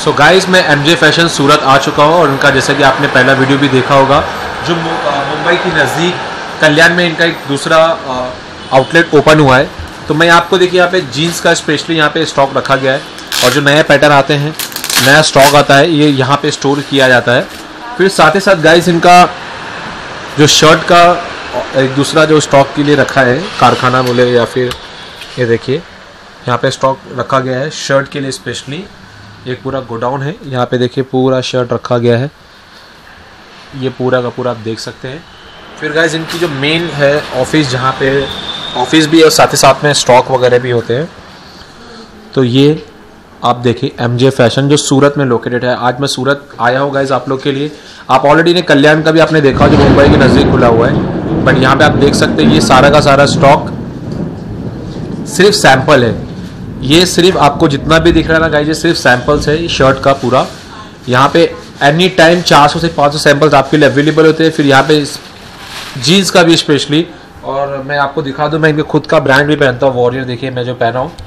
सो guys मैं MJ fashion Surat आ चुका हूँ और उनका जैसा कि आपने पहला वीडियो भी देखा होगा जो मुंबई की नज़दीक कल्याण में इनका एक दूसरा आउटलेट ओपन हुआ है। तो मैं आपको देखिए यहाँ पे जीन्स का स्पेशली यहाँ पे स्टॉक रखा गया है और जो नए पैटर्न आते हैं नया स्टॉक आता है ये यहाँ पे स्टोर किया जाता है। फिर साथ ही साथ गाइस इनका जो शर्ट का एक दूसरा जो स्टॉक के लिए रखा है कारखाना बोले या फिर ये देखिए यहाँ पे स्टॉक रखा गया है शर्ट के लिए स्पेशली। एक पूरा गोडाउन है यहाँ पे देखिए पूरा शर्ट रखा गया है ये पूरा का पूरा आप देख सकते हैं। फिर गाइस इनकी जो मेन है ऑफिस जहाँ पे ऑफिस भी है और साथ ही साथ में स्टॉक वगैरह भी होते हैं। तो ये आप देखिए एमजे फैशन जो सूरत में लोकेटेड है। आज मैं सूरत आया हूँ गाइस आप लोग के लिए। आप ऑलरेडी ने कल्याण का भी आपने देखा जो मुंबई के नज़दीक खुला हुआ है, बट यहाँ पे आप देख सकते हैं ये सारा का सारा स्टॉक सिर्फ सैंपल है। ये सिर्फ आपको जितना भी दिख रहा है ना गाइस ये सिर्फ सैंपल्स है शर्ट का पूरा। यहाँ पे एनी टाइम 400 से 500 सैंपल्स आपके लिए अवेलेबल होते हैं। फिर यहाँ पे जीन्स का भी स्पेशली, और मैं आपको दिखा दूँ मैं इनके खुद का ब्रांड भी पहनता हूँ वॉरियर। देखिए मैं जो पहना हूँ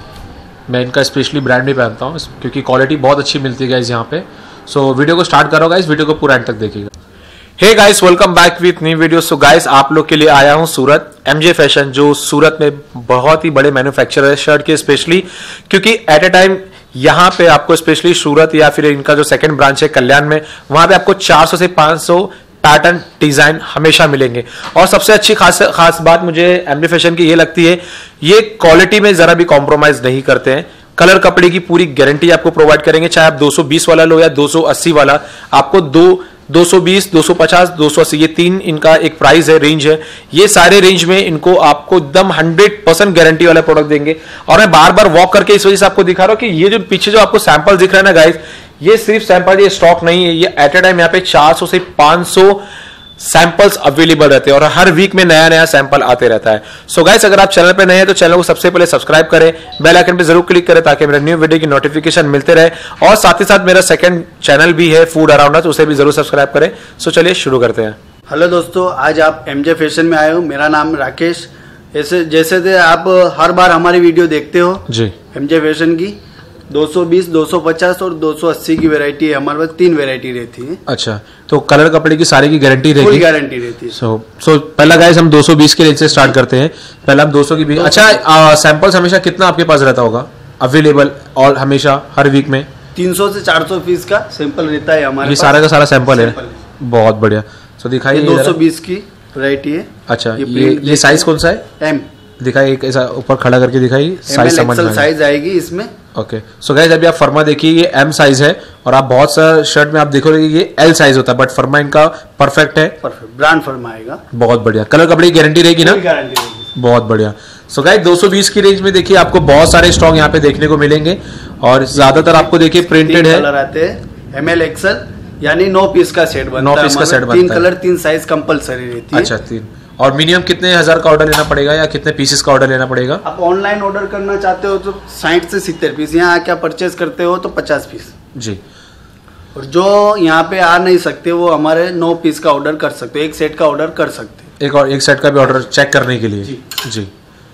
मैं इनका स्पेशली ब्रांड भी पहनता हूँ क्योंकि क्वालिटी बहुत अच्छी मिलती है गाइस यहाँ पे। सो वीडियो को स्टार्ट करो गाइस, वीडियो को पूरा एंड तक देखिएगा। Hey guys welcome back with new video. So guys आप लोग के लिए आया हूँ सूरत एमजे फैशन जो सूरत में बहुत ही बड़े मैन्युफैक्चरर है शर्ट के स्पेशली, क्योंकि एट ए टाइम यहाँ पे आपको स्पेशली सूरत या फिर इनका जो सेकंड ब्रांच है कल्याण में वहां पे आपको 400 से 500 पैटर्न डिजाइन हमेशा मिलेंगे। और सबसे अच्छी खास बात मुझे एमजे फैशन की ये लगती है ये क्वालिटी में जरा भी कॉम्प्रोमाइज नहीं करते हैं। कलर कपड़े की पूरी गारंटी आपको प्रोवाइड करेंगे, चाहे आप 220 वाला लो या 280 वाला। आपको 220, 250, 280 ये तीन इनका एक प्राइस है, रेंज है। ये सारे रेंज में इनको आपको एकदम 100% गारंटी वाला प्रोडक्ट देंगे। और मैं बार बार वॉक करके इस वजह से आपको दिखा रहा हूं कि ये जो पीछे जो आपको सैंपल दिख रहा है ना गाइस ये सिर्फ सैंपल, ये स्टॉक नहीं है। ये एट ए टाइम यहाँ पे 400 से 500 सैंपल्स अवेलेबल रहते हैं और हर वीक में नया नया सैंपल आते रहता है। सो गाइस अगर आप चैनल पे नए हैं तो चैनल को सबसे पहले सब्सक्राइब करें, बेल आइकन पे जरूर क्लिक करें ताकि मेरे न्यू वीडियो की नोटिफिकेशन मिलते रहे। और साथ ही साथ मेरा सेकंड चैनल भी है फूड अराउंड अस, उसे भी जरूर सब्सक्राइब करें। सो चलिए शुरू करते हैं। हेलो दोस्तों, आज आप एमजे फैशन में आए हो। मेरा नाम राकेश। जैसे आप हर बार हमारी वीडियो देखते हो जी एमजे फैशन की 220, 250 और 280 की वैरायटी है हमारे पास। 3 वैरायटी रहती है। अच्छा, तो कलर कपड़े की सारी की गारंटी रहेगी? फुल गारंटी रहती है। सो पहला गाइस हम 220 के रेंज से स्टार्ट करते हैं। पहले हम 200 की भी। अच्छा सैंपल्स हमेशा कितना आपके पास रहता होगा अवेलेबल और हमेशा हर वीक में? 300 से 400 पीस का सैंपल रहता है हमारे पास। ये सारा का सारा सैंपल है। बहुत बढ़िया। सो दिखाइए 220 की वैरायटी है। अच्छा ये साइज कौन सा है? एम दिखाइए, एक ऐसा ऊपर खड़ा करके दिखाइए साइज समझ में। साइज आएगी इसमें। ओके सो गाइस अभी आप फर्मा देखिए ये एम साइज है और आप बहुत सा शर्ट में आप देखोगे ये एल साइज होता है, बट फर्मा इनका परफेक्ट है। परफेक्ट ब्रांड फर्मा आएगा। बहुत बढ़िया। कलर कपड़े की गारंटी रहेगी ना? गारंटी रहेगी। बहुत बढ़िया। सो गाइस 220 की रेंज में देखिए आपको बहुत सारे स्टॉक यहाँ पे देखने को मिलेंगे और ज्यादातर आपको देखिए प्रिंटेड है। कलर आते हैं एमएल एक्सएल यानी 9 पीस का सेट बनता है। 9 पीस का सेट बनता है। 3 कलर 3 साइज कंपलसरी रहती है। अच्छा 3। और मिनिमम कितने हजार का ऑर्डर लेना पड़ेगा या कितने पीसेस का ऑर्डर लेना पड़ेगा? आप ऑनलाइन ऑर्डर करना चाहते हो तो 60 से 70 पीस, यहाँ आके आप परचेज करते हो तो 50 पीस जी। और जो यहाँ पे आ नहीं सकते वो हमारे 9 पीस का ऑर्डर कर सकते, एक सेट का ऑर्डर कर सकते, एक सेट का भी ऑर्डर चेक करने के लिए जी।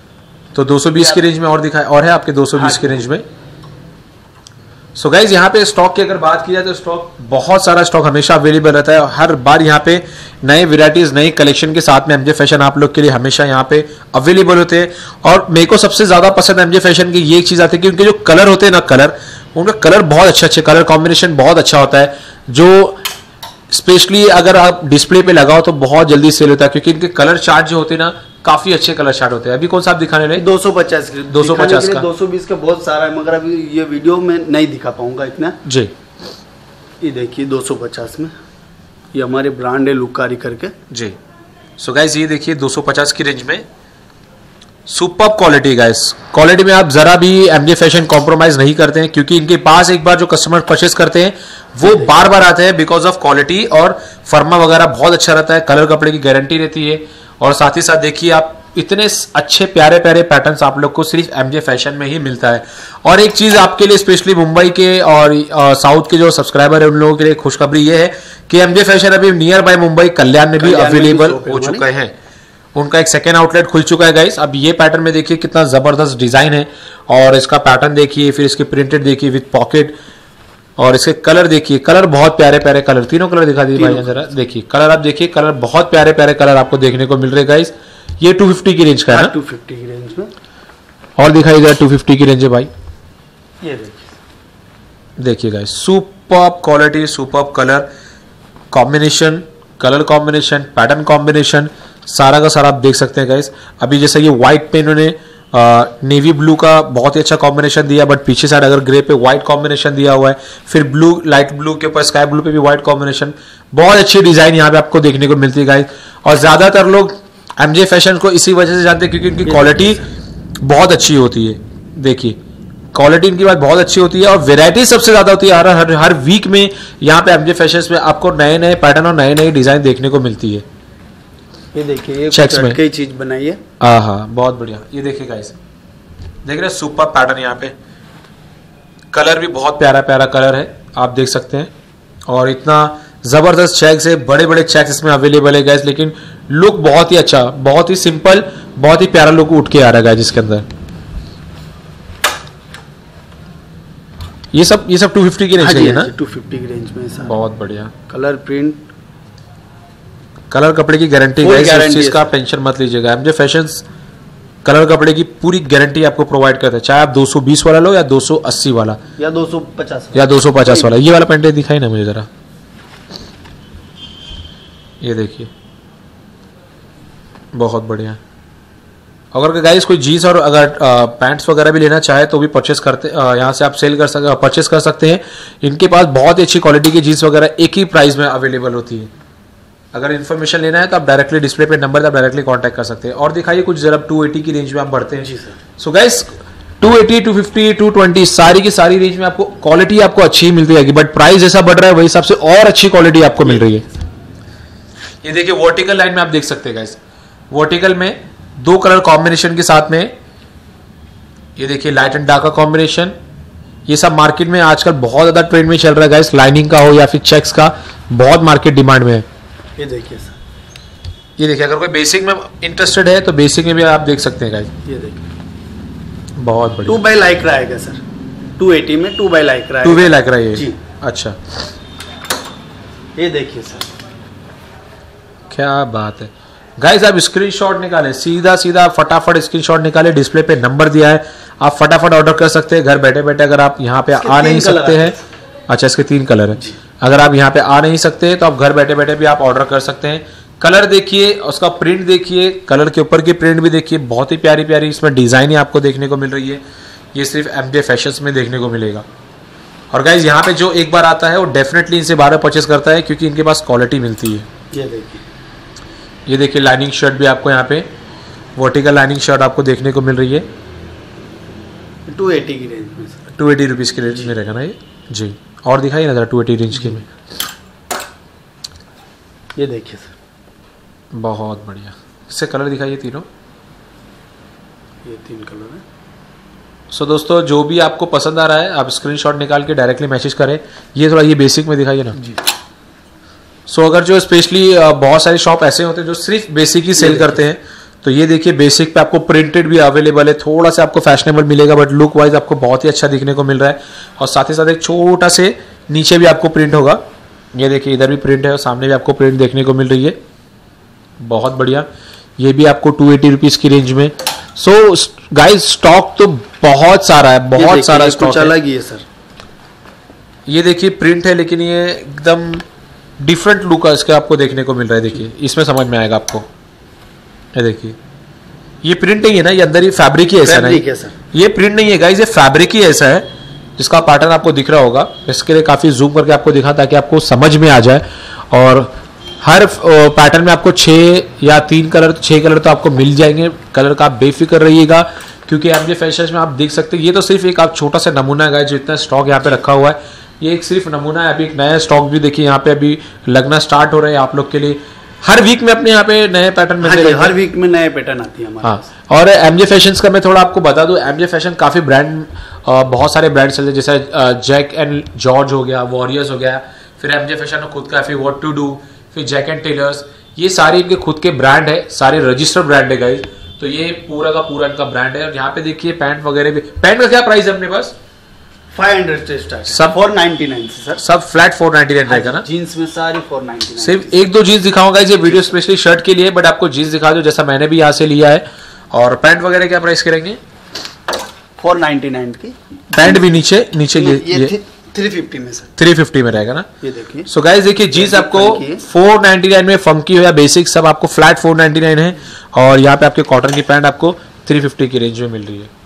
तो 220 की रेंज में और दिखाए और है आपके 220 की रेंज में। सो गाइज यहाँ पे स्टॉक की अगर बात की जाए तो स्टॉक बहुत सारा स्टॉक हमेशा अवेलेबल रहता है और हर बार यहाँ पे नए वेराइटीज नई कलेक्शन के साथ में एमजे फैशन आप लोग के लिए हमेशा यहाँ पे अवेलेबल होते हैं। और मेरे को सबसे ज्यादा पसंद एमजे फैशन की ये एक चीज आती है कि उनके जो कलर होते हैं ना कलर उनका कलर बहुत अच्छे कलर कॉम्बिनेशन बहुत अच्छा होता है जो स्पेशली अगर आप डिस्प्ले पे लगाओ तो बहुत जल्दी सेल होता है क्योंकि इनके कलर चार्ट जो होते हैं ना काफी अच्छे कलर चार्ट होते हैं। अभी कौन सा आप दिखाने लगे? 250 का 220 का बहुत सारा है मगर अभी ये वीडियो में नहीं दिखा पाऊंगा इतना जी। ये देखिए 250 में ये हमारे ब्रांड है लुकारी करके जी। सो गाइस ये देखिए 250 की रेंज में सुपर क्वालिटी गाइस। क्वालिटी में आप जरा भी एमजे फैशन कॉम्प्रोमाइज नहीं करते हैं क्योंकि इनके पास एक बार जो कस्टमर परचेस करते हैं वो बार बार आते हैं बिकॉज ऑफ क्वालिटी। और फर्मा वगैरह बहुत अच्छा रहता है, कलर कपड़े की गारंटी रहती है। और साथ ही साथ देखिए आप इतने अच्छे प्यारे प्यारे पैटर्न्स आप लोग को सिर्फ एमजे फैशन में ही मिलता है। और एक चीज आपके लिए स्पेशली मुंबई के और साउथ के जो सब्सक्राइबर है उन लोगों के लिए खुशखबरी ये है कि एमजे फैशन अभी नियर बाय मुंबई कल्याण में भी अवेलेबल हो चुका है। उनका एक सेकेंड आउटलेट खुल चुका है गाइस। अब ये पैटर्न में देखिए कितना जबरदस्त डिजाइन है और इसका पैटर्न देखिए, फिर इसकी प्रिंटेड देखिए विद पॉकेट। और इसके कलर देखिए, कलर बहुत प्यारे प्यारे कलर, तीनों कलर दिखा दीजिए भाई जरा। देखिए कलर, आप देखिए कलर बहुत प्यारे प्यारे कलर आपको देखने को मिल रहे गाइस। ये 250 की रेंज का है ना? 250 की रेंज में। और दिखाई दे 250 की रेंज है भाई। ये देखिए guys, superb quality, superb colour combination, colour combination, pattern combination, सारा का सारा आप देख सकते हैं गाइस। अभी जैसे ये व्हाइट पे इन्होंने नेवी ब्लू का बहुत ही अच्छा कॉम्बिनेशन दिया, बट पीछे साइड अगर ग्रे पे व्हाइट कॉम्बिनेशन दिया हुआ है, फिर ब्लू, लाइट ब्लू के ऊपर स्काई ब्लू पे भी व्हाइट कॉम्बिनेशन, बहुत अच्छी डिजाइन यहाँ पे आपको देखने को मिलती है गाइस। और ज्यादातर लोग एमजे फैशन को इसी वजह से जानते हैं क्योंकि इनकी क्वालिटी बहुत अच्छी होती है। देखिए क्वालिटी इनकी बात बहुत अच्छी होती है और वेरायटी सबसे ज्यादा होती है। हर वीक में यहाँ पे एमजे फैशंस में आपको नए नए पैटर्न और नए नए डिजाइन देखने को मिलती है। ये देखिए, ये चेक्स में कई चीज बनाई है। हाँ, बहुत बढ़िया। ये देखिए गाइस, देख रहे हैं सुपर पैटर्न, यहाँ पे कलर भी बहुत प्यारा प्यारा कलर है, आप देख सकते हैं। और इतना जबरदस्त चेक्स है, बड़े बड़े चेक्स इसमें अवेलेबल है गाइस, लेकिन लुक बहुत ही अच्छा, बहुत ही सिंपल, बहुत ही प्यारा लुक उठ के आ रहा है गाइस इसके अंदर। ये सब 250 की रेंज है ना? 250 की रेंज में सर। बहुत बढ़िया कलर, प्रिंट, कलर कपड़े की गारंटी गाइस, इस चीज का आप टेंशन मत लीजिएगा। एमजे फैशंस कलर कपड़े की पूरी गारंटी आपको प्रोवाइड करता है, चाहे आप 220 वाला लो या 280 वाला या 250 वाला। ये वाला पैंट दिखाई ना मुझे जरा, ये देखिए बहुत बढ़िया। अगर गाइस कोई जीन्स और अगर पैंट्स वगैरह भी लेना चाहे तो भी परचेस करते, यहाँ से आप परचेस कर सकते हैं। इनके पास बहुत ही अच्छी क्वालिटी की जीन्स वगैरह एक ही प्राइस में अवेलेबल होती है। अगर इन्फॉर्मेशन लेना है तो आप डायरेक्टली डिस्प्ले पे नंबर आप डायरेक्टली कांटेक्ट कर सकते हैं। और दिखाइए कुछ जरा 280 की रेंज में आप बढ़ते हैं। जी सर। सो गाइस 280, 250, 220 सारी की सारी रेंज में आपको क्वालिटी आपको अच्छी ही मिलती रहेगी, बट प्राइस जैसा बढ़ रहा है वही हिसाब से और अच्छी क्वालिटी आपको मिल रही है। ये देखिए वर्टिकल लाइन में आप देख सकते हैं गाइस, वर्टिकल में 2 कलर कॉम्बिनेशन के साथ में, ये देखिए लाइट एंड डार्क का कॉम्बिनेशन। ये सब मार्केट में आजकल बहुत ज्यादा ट्रेंड में चल रहा है गाइस, लाइनिंग का हो या फिर चेक्स का, बहुत मार्केट डिमांड में है। ये देखिए सर, ये देखिए अगर कोई बेसिक में इंटरेस्टेड है तो बेसिक में भी आप देख सकते हैं गाइस। ये देखिए बहुत बढ़िया 2 बाय लाइक रहेगा सर, 280 में 2 बाय लाइक रहेगा। 2 वे लाइक रहा है जी। अच्छा, ये देखिए सर, क्या बात है गाइस। आप स्क्रीनशॉट निकालें, सीधा सीधा फटाफट स्क्रीनशॉट निकालें, डिस्प्ले पे नंबर दिया है, आप फटाफट ऑर्डर कर सकते हैं घर बैठे बैठे। अगर आप यहाँ पे आ नहीं सकते हैं, अच्छा इसके 3 कलर है, अगर आप यहाँ पे आ नहीं सकते तो आप घर बैठे बैठे भी आप ऑर्डर कर सकते हैं। कलर देखिए, उसका प्रिंट देखिए, कलर के ऊपर की प्रिंट भी देखिए, बहुत ही प्यारी प्यारी इसमें डिजाइन ही आपको देखने को मिल रही है। ये सिर्फ एमजे फैशंस में देखने को मिलेगा। और गाइज यहाँ पे जो एक बार आता है वो डेफिनेटली इनसे बार परचेस करता है क्योंकि इनके पास क्वालिटी मिलती है। ये देखिए लाइनिंग शर्ट भी आपको यहाँ पे वर्टिकल लाइनिंग शर्ट आपको देखने को मिल रही है 280 की रेंज में, 280 रुपीज़ की रेंज में रहेगा ना ये जी। और दिखाइए ना जरा 280 रेंज के में, ये देखिए सर, बहुत बढ़िया। इससे कलर दिखाइए तीनों, ये 3 कलर है। सो दोस्तों जो भी आपको पसंद आ रहा है आप स्क्रीनशॉट निकाल के डायरेक्टली मैसेज करें। ये थोड़ा ये बेसिक में दिखाइए ना जी। सो अगर जो स्पेशली बहुत सारे शॉप ऐसे होते हैं जो सिर्फ बेसिक ही सेल करते हैं, तो ये देखिए बेसिक पे आपको प्रिंटेड भी अवेलेबल है, थोड़ा सा आपको फैशनेबल मिलेगा बट लुक वाइज आपको बहुत ही अच्छा दिखने को मिल रहा है। और साथ ही साथ एक छोटा से नीचे भी आपको प्रिंट होगा, ये देखिए इधर भी प्रिंट है और सामने भी आपको प्रिंट देखने को मिल रही है, बहुत बढ़िया। ये भी आपको 280 रुपीज़ की रेंज में। सो गाइस स्टॉक तो बहुत सारा है, बहुत सारा स्टॉक अलग ही है सर। ये देखिए प्रिंट है लेकिन ये एकदम डिफरेंट लुक है इसका आपको देखने को मिल रहा है। देखिए इसमें समझ में आएगा आपको, ये देखिए ये प्रिंट नहीं है ना, ये अंदर ही फैब्रिक ही ऐसा नहीं है सर, ये प्रिंट नहीं है गाइस, ये फैब्रिक ही ऐसा है जिसका पैटर्न आपको दिख रहा होगा। इसके लिए काफी जूम करके आपको दिखा ताकि आपको समझ में आ जाए। और हर पैटर्न में आपको 6 या 3 कलर 6 कलर तो आपको मिल जाएंगे। कलर का आप बेफिक्र रहिएगा क्योंकि एमजे फैशंस में आप देख सकते हैं ये तो सिर्फ एक आप छोटा सा नमूना है जो इतना स्टॉक यहाँ पे रखा हुआ है, ये एक सिर्फ नमूना है। अभी एक नया स्टॉक भी देखिए यहाँ पे अभी लगना स्टार्ट हो रहा है आप लोग के लिए। हर वीक में अपने यहाँ पे नए पैटर्न मिलते हैं, हर वीक में नए पैटर्न आती है हमारे पास। और एमजे फैशंस का मैं थोड़ा आपको बता दूं, एमजे फैशन काफी ब्रांड बहुत सारे ब्रांड चलते हैं, जैसे जैक एंड जॉर्ज हो गया, वॉरियर्स हो गया, फिर एमजे फैशन खुद का फिर व्हाट टू डू, फिर जैक एंड टेलर्स, ये सारे इनके खुद के ब्रांड है, सारे रजिस्टर्ड ब्रांड है गाइस। तो ये पूरा का पूरा इनका ब्रांड है। और यहाँ पे देखिए पैंट वगैरह भी, पैंट का क्या प्राइस है अपने पास? 500 से स्टार्ट, सब 499 से सर, सब फ्लैट 499 रहेगा ना। जीन्स में सारी 499। सिर्फ एक दो जीन्स दिखाऊंगा ये वीडियो स्पेशली शर्ट के लिए, बट आपको जीन्स दिखा दो जैसा मैंने भी यहाँ से लिया है। और पैंट वगैरह क्या प्राइस करेंगे? 499 की पैंट भी नीचे ये 350 में सर, 350 में रहेगा ना। ये देखिए। सो गाइस देखिए जीन्स आपको 499 में, फंकी हो या बेसिक सब आपको फ्लैट 499 है। और यहाँ पे आपके कॉटन की पैंट आपको 350 की रेंज में मिल रही है।